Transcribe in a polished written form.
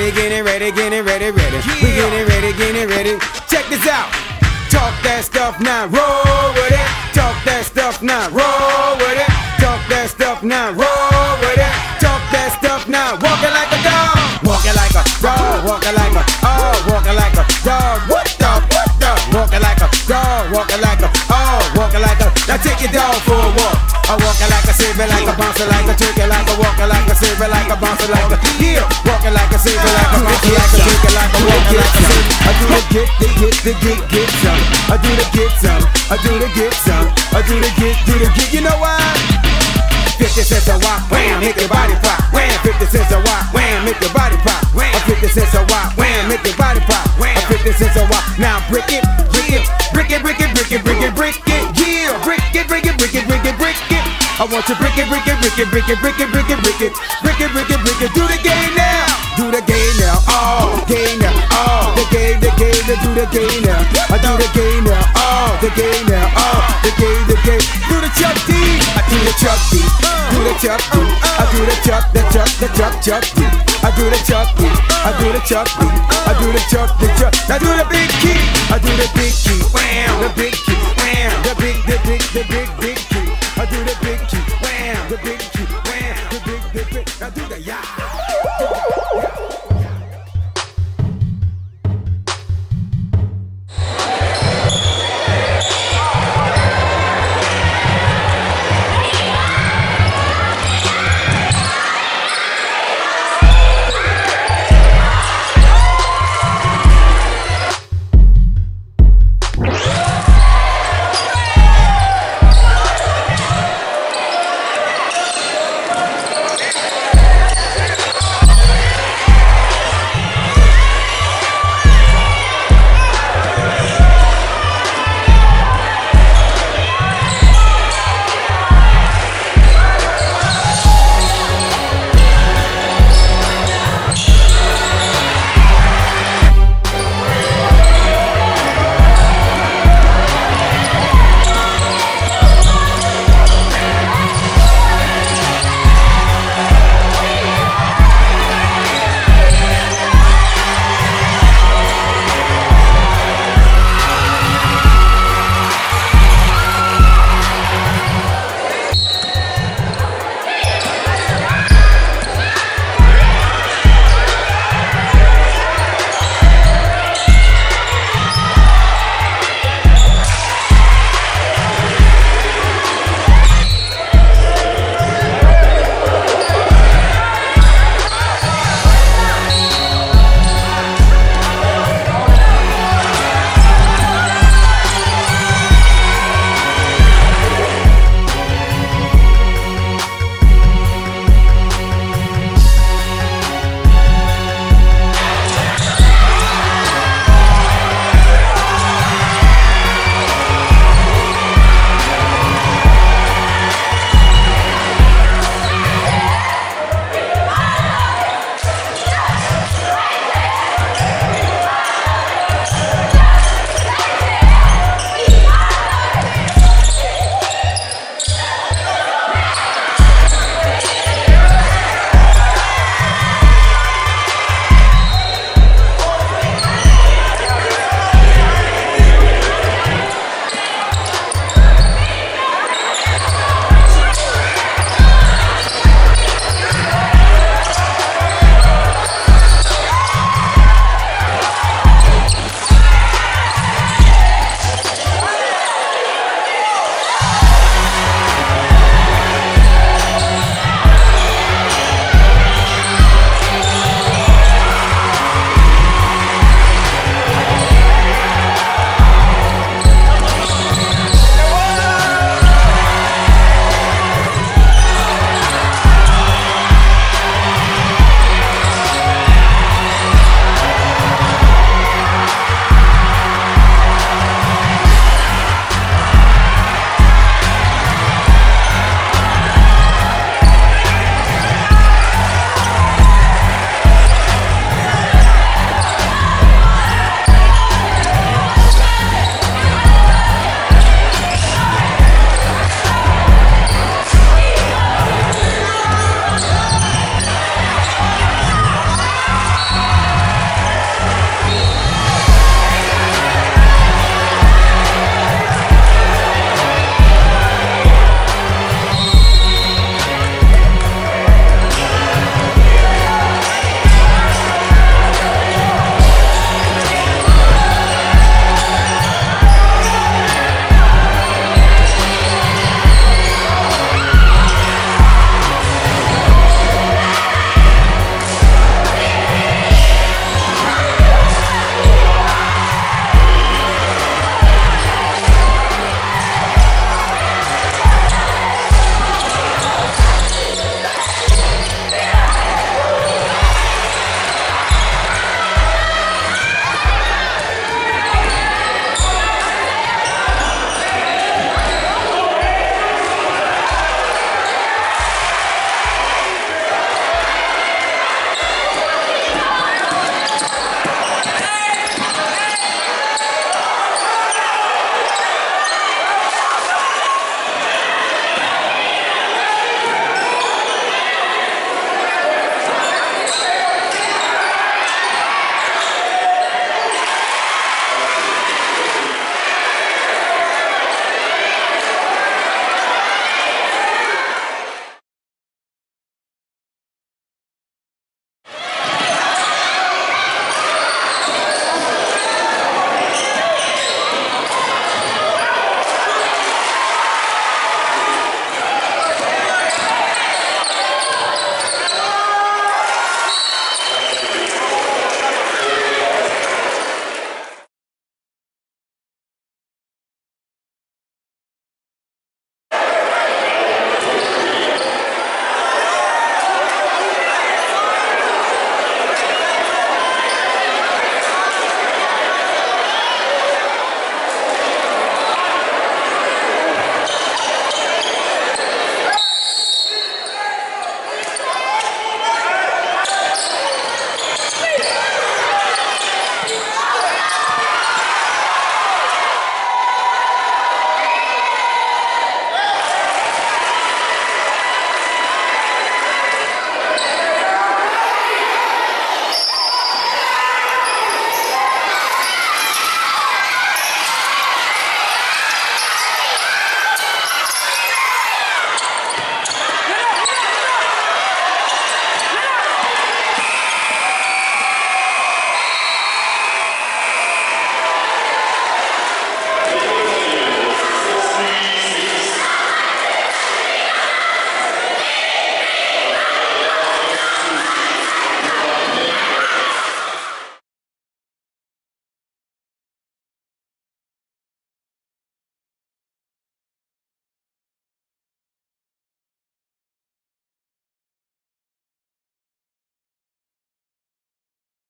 ready. We getting ready. Check this out. Talk that stuff now, roll with it. Talk that stuff now, roll with it. Talk that stuff now, roll with it. Talk that stuff now, walking like a dog, walking like a dog, walking like a walking like a dog. What dog? Walking like a dog, walking like a walking like a. Now take your dog for a walk. I walking like a saver, like a bouncer, like a turkey, like a walker, like a saver, like a bouncer, like a yeah. Walking like a saver, like a bouncer, like a turkey, like a walker, like a saver. I do the get some. I do the get some. I do the get some. I do the get. You know why? 50 cents a wop, wham, make your body pop. Wham, 50 cents a wop, wham, make your body pop. Wham, 50 cents a wop, wham, make your body pop. Wham, 50 cents a wop. Now brick it, yeah. Brick it. I want you brick it. Do the game now. Do the game now. Game now. The game. Do the game now. I do the game now. The game now. The game. Do the Chuck D. I do the Chuck D. Do the Chuck D. I do the Chuck D. I do the Chuck D. I do the Chuck D. I do the Chuck. Now do the big key. I do the big key. Wham. The big key. Wham. The big key. I do the big key. Wham. The big